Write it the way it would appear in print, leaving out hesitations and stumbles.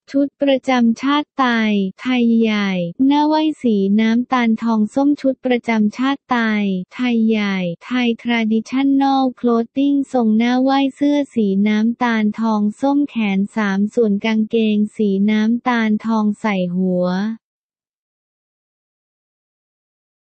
ชุดประจำชาติไทยใหญ่หน้าไหว้สีน้ำตาลทองส้มชุดประจำชาติไทยใหญ่ไทย Traditional Clothing ทรงหน้าไหว้เสื้อสีน้ำตาลทองส้มแขน3ส่วนกางเกงสีน้ำตาลทองใส่หัว